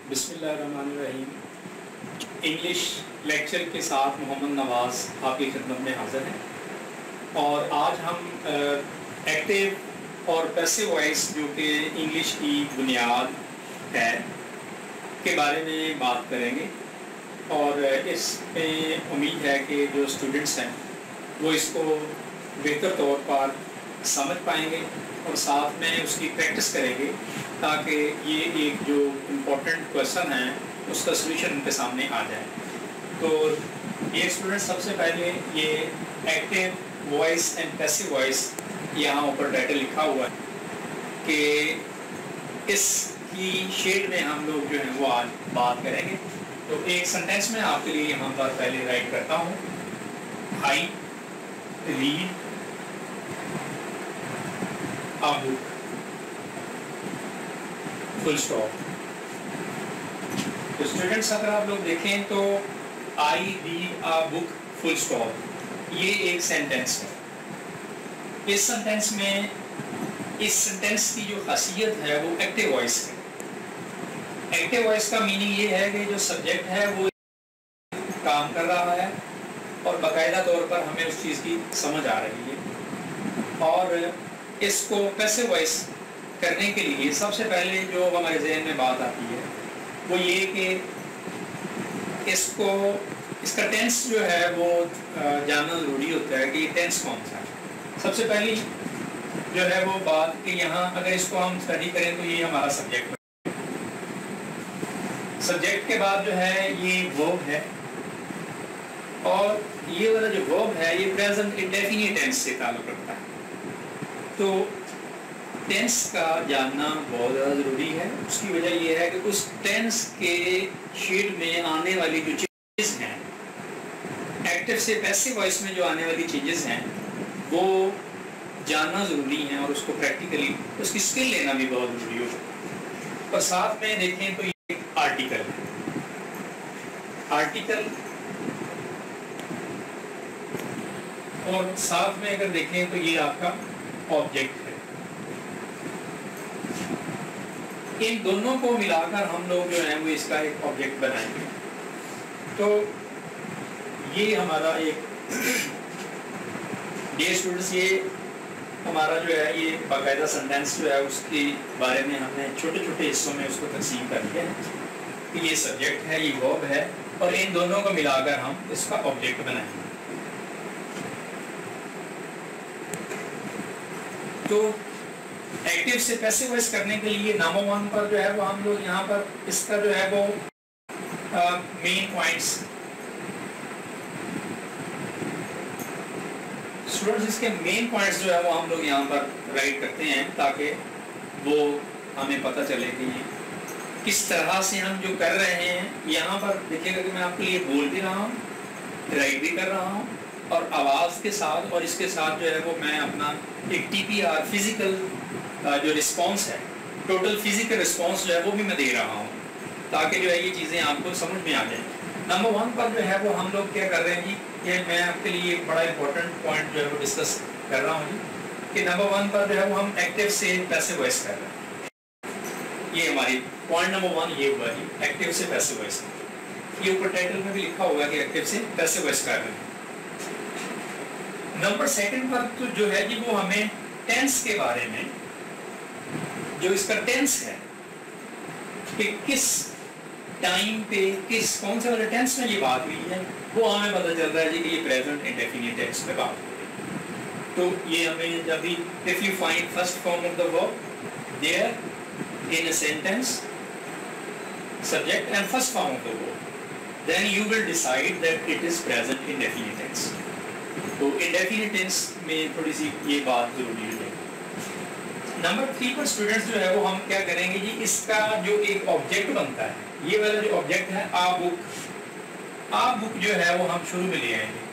بسم اللہ الرحمن الرحیم۔ انگلش لیکچر کے ساتھ محمد نواز آپ کی خدمت میں حاضر ہیں، اور آج ہم ایکٹیو اور پیسو وائس جو کہ انگلش کی بنیاد ہے کے بارے میں بات کریں گے، اور اس میں امید ہے کہ جو اسٹوڈنٹس ہیں وہ اس کو بہتر طور پر سمجھ پائیں گے اور ساتھ میں اس کی پریکٹس کریں گے، تاکہ یہ ایک جو امپورٹنٹ کویشچن ہے اس کا سلوشن ان کے سامنے آ جائے۔ تو یہ اسٹوڈنٹ سب سے پہلے یہ active voice and passive voice یہاں اوپر ٹائٹل لکھا ہوا ہے کہ اس کی شیڈ میں ہم لوگ جو ہیں وہ آج بات کریں گے۔ تو ایک سینٹینس میں آپ کے لیے یہاں پر پہلے رائٹ کرتا ہوں، I read a book full stop۔ تو اسٹوڈنٹس اگر آپ لوگ دیکھیں تو I read a book full stop یہ ایک سینٹینس ہے۔ اس سینٹینس میں اس سینٹینس کی جو خاصیت ہے وہ ایکٹیو وائس ہے۔ ایکٹیو وائس کا میننگ یہ ہے کہ جو سبجیکٹ ہے وہ کام کر رہا ہے اور باقاعدہ طور پر ہمیں اس چیز کی سمجھ آ رہی ہے، اور اس کو پیسو وائس کرنے کے لیے سب سے پہلے جو ہمارے ذہن میں بات آتی ہے وہ یہ کہ اس کا ٹینس جو ہے وہ جاننا ضروری ہوتا ہے کہ یہ ٹینس کون سا ہے۔ سب سے پہلی جو ہے وہ بات کہ یہاں اگر اس کو ہم اسٹڈی کریں تو یہ ہمارا سبجیکٹ ہے۔ سبجیکٹ کے بعد جو ہے یہ ورب ہے، اور یہ والا جو ورب ہے یہ پریزنٹ انڈیفینٹ ٹینس سے تعلق رکھتا ہے۔ تو ٹینس کا جاننا بہت زیادہ ضروری ہے۔ اس کی وجہ یہ ہے کہ اس ٹینس کے شیڈ میں آنے والی جو چیزز ہیں، ایکٹیو سے پیسو وائس میں جو آنے والی چیزز ہیں وہ جاننا ضروری ہیں، اور اس کو پریکٹیکلی اس کی اسکل لینا بھی بہت ضروری ہوگا۔ اور ساتھ میں دیکھیں تو یہ آرٹیکل ہے، آرٹیکل، اور ساتھ میں اگر دیکھیں تو یہ آپ کا آبجیکٹ ہے۔ ان دونوں کو ملا کر ہم لوگ جو ہیں وہ اس کا ایک آبجیکٹ بنائیں گے۔ تو یہ ہمارا ایک ڈیئر اسٹوڈنٹس، یہ ہمارا جو ہے یہ باقاعدہ سینٹینس جو ہے اس کے بارے میں ہم نے چھوٹے چھوٹے حصوں میں اس کو تقسیم کر دیا ہے کہ یہ سبجیکٹ ہے، یہ ورب ہے، اور ان دونوں کو ملا کر ہم اس کا آبجیکٹ بنائیں گے۔ تو ایکٹیو سے پیسو وائس کرنے کے لیے نمبر 1 پر جو ہے وہ ہم لوگ یہاں پر اس کا جو ہے وہ مین پوائنٹس، اسٹوڈنٹس اس کے مین پوائنٹس جو ہے وہ ہم لوگ یہاں پر رائٹ کرتے ہیں، تاکہ وہ ہمیں پتہ چلے کہ کس طرح سے ہم جو کر رہے ہیں۔ یہاں پر دیکھیے گا کہ میں آپ کے لیے بول بھی رہا ہوں، رائٹ بھی کر رہا ہوں، اور آواز کے ساتھ، اور اس کے ساتھ جو ہے وہ میں اپنا ایک ٹی پی آر فزیکل جو رسپانس ہے، ٹوٹل فزیکل رسپانس جو ہے وہ بھی میں دے رہا ہوں، تاکہ جو ہے یہ چیزیں آپ کو سمجھ میں آ جائیں۔ نمبر 1 پر جو ہے وہ ہم لوگ کیا کر رہے ہیں جی، کہ میں آپ کے لیے ایک بڑا امپورٹنٹ پوائنٹ جو ہے وہ ڈسکس کر رہا ہوں جی، کہ نمبر 1 پر جو ہے وہ ہم ایکٹیو سے پیسو وائس کر رہے ہیں۔ یہ ہماری پوائنٹ نمبر 1 یہ ہوا جی، ایکٹیو سے پیسو وائس۔ یہ اوپر ٹائٹل میں بھی لکھا ہوگا کہ ایکٹیو سے پیسو وائس کر رہے ہیں۔ نمبر 2 پر تو جو ہے جی وہ ہمیں ٹینس کے بارے میں، جو اس کا ٹینس ہے کہ کس ٹائم پہ کون سے والے ٹینس میں یہ بات ہوئی ہے، وہ ہمیں پتہ چل رہا ہے جی کہ یہ پریزنٹ انڈیفینٹ ٹینس پہ بات ہو رہی ہے۔ تو یہ ہمیں جب بھی if you find first form of the verb there in a sentence, subject and first form of the verb, then you will decide that it is present indefinite tense۔ تو انڈیفینٹ ٹینس میں تھوڑی سی یہ بات ضروری ہے۔ Number 3 پر students جو ہے وہ ہم کیا کریں گے جی، اس کا جو ایک آبجیکٹ بنتا ہے، یہ والا جو آبجیکٹ ہے آ بک جو ہے وہ ہم شروع میں لے آئیں گے۔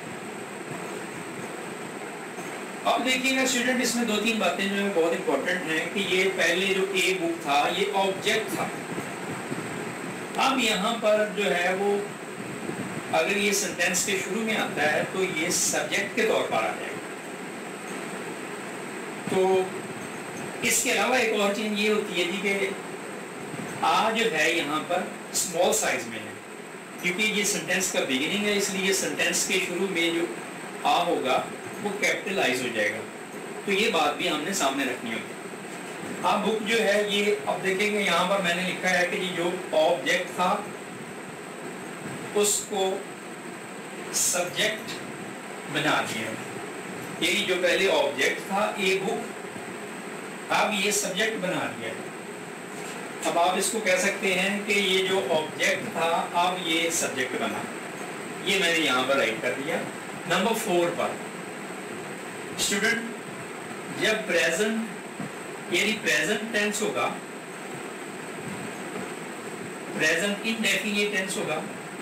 اب دیکھیے گا اسٹوڈنٹ، اس میں 2-3 باتیں جو ہے بہت امپورٹنٹ ہیں کہ یہ پہلے جو اے بک تھا یہ آبجیکٹ تھا۔ اب یہاں پر جو ہے وہ اگر یہ سینٹینس کے شروع میں آتا ہے تو یہ سبجیکٹ کے طور پر آ جائے گا۔ تو اس کے علاوہ ایک اور چیز یہ ہوتی ہے جی کہ آ جو ہے یہاں پر اسمال سائز میں ہے کیونکہ یہ سینٹینس کا بگننگ ہے، اس لیے سینٹینس کے شروع میں جو آ ہوگا وہ کیپٹلائز ہو جائے گا. تو یہ بات بھی ہم نے سامنے رکھنی ہوگی. اب بک جو ہے یہ اب دیکھیں گے یہاں پر میں نے لکھا ہے کہ جو آبجیکٹ تھا اس کو سبجیکٹ بنا دیا. یہی جو پہلے آبجیکٹ تھا اے بک، اب یہ سبجیکٹ بنا دیا. اب آپ اس کو کہہ سکتے ہیں کہ یہ جو آبجیکٹ تھا اب یہ سبجیکٹ بنا. یہ میں نے یہاں پر رائٹ کر دیا. نمبر 4 پر اسٹوڈنٹ جب پریزنٹ یعنی پریزنٹ ٹینس ہوگا، پریزنٹ انڈیفینٹ ٹینس ہوگا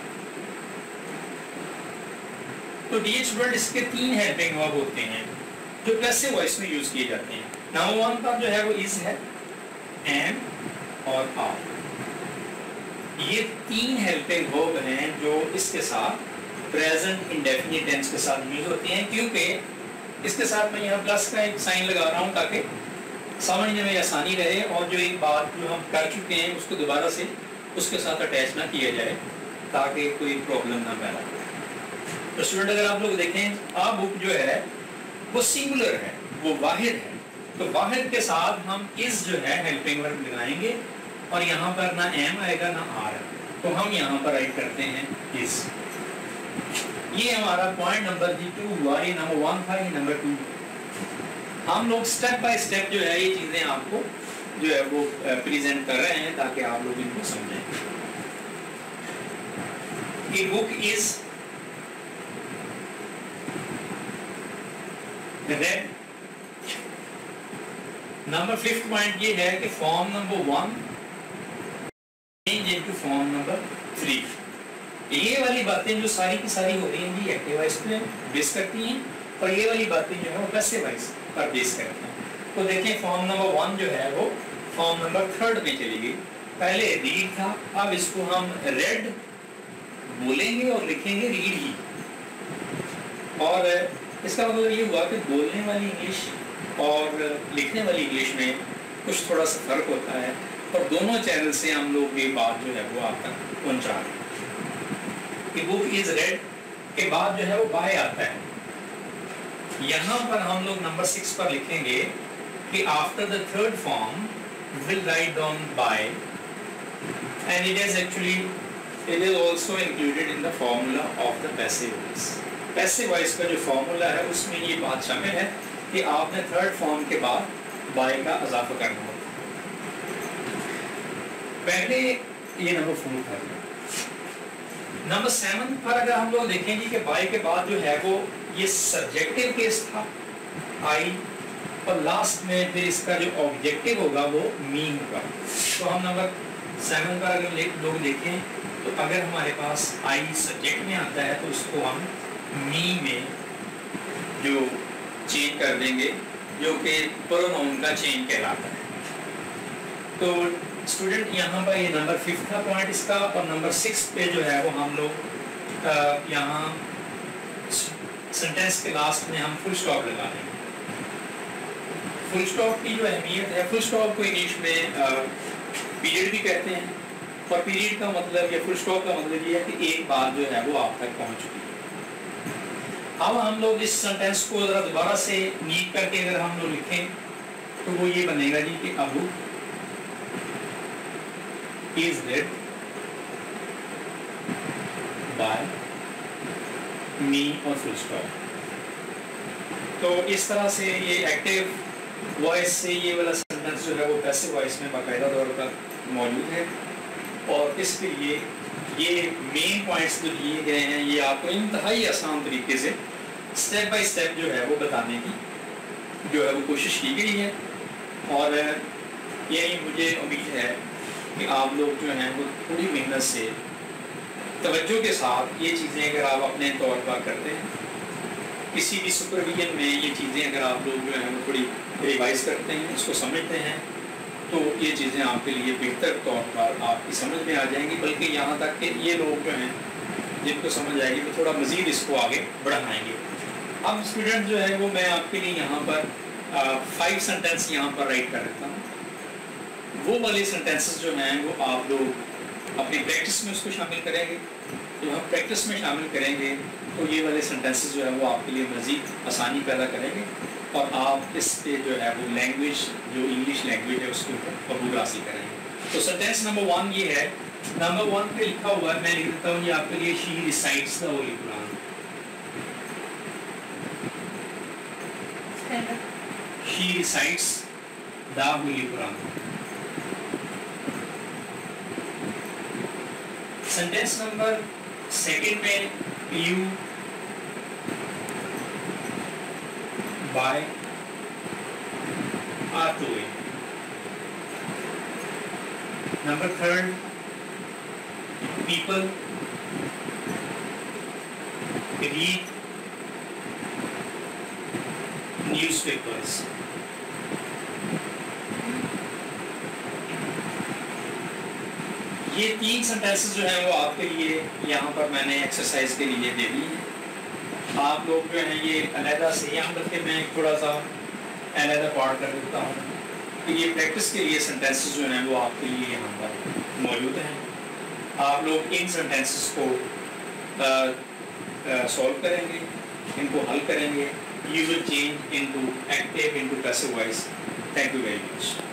تو ڈیئر اسٹوڈنٹ اس کے 3 ہیلپنگ ورب ہوتے ہیں جو پیسو وائس میں یوز کیے جاتے ہیں. نمبر 1 پر جو ہے وہ از ہے، ایم اور آر. یہ 3 ہیلپنگ ورب ہیں جو اس کے ساتھ پریزنٹ انڈیفینٹ ٹینس کے ساتھ یوز ہوتے ہیں. کیونکہ اس کے ساتھ میں یہاں پلس کا ایک سائن لگا رہا ہوں تاکہ سمجھنے میں آسانی رہے اور جو ایک بات جو ہم کر چکے ہیں اس کو دوبارہ سے اس کے ساتھ اٹیچ نہ کیا جائے تاکہ کوئی پرابلم نہ پیدا ہو. تو اسٹوڈنٹ اگر آپ لوگ دیکھیں آ بک جو ہے وہ سنگولر ہے، وہ واحد ہے. تو واحد کے ساتھ ہم اس جو ہے ہیلپنگ ورب لگائیں گے اور یہاں پر نہ ایم آئے گا نہ آر. تو ہم یہاں پر رائٹ کرتے ہیں اس. یہ ہمارا پوائنٹ نمبر 2 ہوا. یہ نمبر 1 تھا، یہ نمبر 2. ہم لوگ سٹیپ بائی سٹیپ جو ہے یہ چیزیں آپ کو جو ہے وہ پریزنٹ کر رہے ہیں تاکہ آپ لوگ ان کو سمجھیں. یہ book is read. Number 5 point یہ ہے کہ form number 1 change into form number 3. یہ والی باتیں جو ساری کی ساری ہو رہی ہیں یہ ایکٹیو وائس پہ بیس کرتی ہیں اور یہ والی باتیں جو ہے وہ پیسو وائس پر بیس کرتی ہیں. تو دیکھیں فارم نمبر 1 جو ہے وہ فارم نمبر 3 میں چلی گئی. پہلے ریڈ تھا، اب اس کو ہم ریڈ بولیں گے اور لکھیں گے ریڈ ہی. اور اس کا مطلب یہ ہوا کہ بولنے والی انگلش اور لکھنے والی انگلش میں کچھ تھوڑا سا فرق ہوتا ہے اور دونوں چینل سے ہم لوگ یہ بات جو ہے وہ آپ تک پہنچا رہے ہیں. کہ بک از ریڈ کے بعد جو ہے وہ بائی آتا ہے. یہاں پر ہم لوگ نمبر 6 پر لکھیں گے کہ after the 3rd form will write down by and it is actually it is also included in the formula of the passive voice. Passive voice کا جو فارمولا ہے اس میں یہ بات شامل ہے کہ آپ نے 3rd فارم کے بعد بائی کا اضافہ کرنا ہوگا. پہلے یہ نمبر 4 تھا. نمبر 7 پر اگر ہم لوگ دیکھیں گے کہ بائی کے بعد جو ہے وہ یہ سبجیکٹیو کیس تھا آئی اور لاسٹ میں پھر اس کا جو آبجیکٹیو ہوگا وہ می ہوگا. تو ہم نمبر 7 پر اگر لوگ دیکھیں تو اگر ہمارے پاس آئی سبجیکٹ میں آتا ہے تو اس کو ہم می میں جو چینج کر دیں گے جو کہ پروناؤن کا چینج کہلاتا ہے. تو اسٹوڈنٹ یہاں پر یہ نمبر 5 تھا پوائنٹ اس کا. اور نمبر 6 پہ جو ہے وہ ہم لوگ یہاں سینٹینس کے لاسٹ میں ہم فل اسٹاپ لگا دیں گے. فل اسٹاپ کی جو اہمیت ہے، فل اسٹاپ کو انگلش میں پیریڈ بھی کہتے ہیں اور پیریڈ کا مطلب یا فل اسٹاپ کا مطلب یہ ہے کہ ایک بات جو ہے وہ آپ تک پہنچ چکی ہے. اب ہم لوگ اس سینٹینس کو ذرا دوبارہ سے نیٹ کر کے اگر ہم لوگ لکھیں تو وہ یہ بنے گا جی کہ ابو is read by me اور full stop. تو اس طرح سے یہ ایکٹیو وائس سے یہ والا سینٹینس جو ہے وہ پیسو وائس میں باقاعدہ طور پر موجود ہے. اور اس کے لیے یہ مین پوائنٹس جو دیے گئے ہیں یہ آپ کو انتہائی آسان طریقے سے اسٹیپ بائی اسٹیپ جو ہے وہ بتانے کی جو ہے وہ کوشش کی گئی ہے. اور یہی مجھے امید ہے کہ آپ لوگ جو ہیں وہ تھوڑی محنت سے توجہ کے ساتھ یہ چیزیں اگر آپ اپنے طور پر کرتے ہیں، کسی بھی سپرویژن میں یہ چیزیں اگر آپ لوگ جو ہیں وہ تھوڑی ریوائز کرتے ہیں، اس کو سمجھتے ہیں تو یہ چیزیں آپ کے لیے بہتر طور پر آپ کی سمجھ میں آ جائیں گی. بلکہ یہاں تک کہ یہ لوگ جو ہیں جن کو سمجھ آئے گی تو تھوڑا مزید اس کو آگے بڑھائیں گے. اب اسٹوڈنٹ جو ہے وہ میں آپ کے لیے یہاں پر 5 سینٹینس یہاں پر رائٹ کر دیتا ہوں. وہ والے سینٹینسز جو ہیں وہ آپ لوگ اپنی پریکٹس میں اس کو شامل کریں گے. جب ہم پریکٹس میں شامل کریں گے تو یہ والے سینٹینسز جو ہے وہ آپ کے لیے مزید آسانی پیدا کریں گے اور آپ اس پہ جو ہے وہ لینگویج جو انگلش لینگویج ہے اس کے اوپر عبور حاصل کریں گے. تو سینٹینس نمبر 1 یہ ہے. نمبر 1 پہ لکھا ہوا ہے, میں لکھ دیتا ہوں یہ آپ کے لیے, she recites the holy Quran. She recites the Holy Quran. Sentence number 2 में you by are doing. Number 3 people read newspapers. یہ 3 سینٹینسز جو ہیں وہ آپ کے لیے یہاں پر میں نے ایکسرسائز کے لیے دے دی ہیں. آپ لوگ جو ہیں یہ علیحدہ سے یہاں تک کہ میں تھوڑا سا علیحدہ پارٹ کر دیتا ہوں کہ یہ پریکٹس کے لیے سینٹینسز جو ہیں وہ آپ کے لیے یہاں پر موجود ہیں. آپ لوگ ان سینٹینسز کو سولو کریں گے, ان کو حل کریں گے. You will change into active into passive voice. Thank you very much.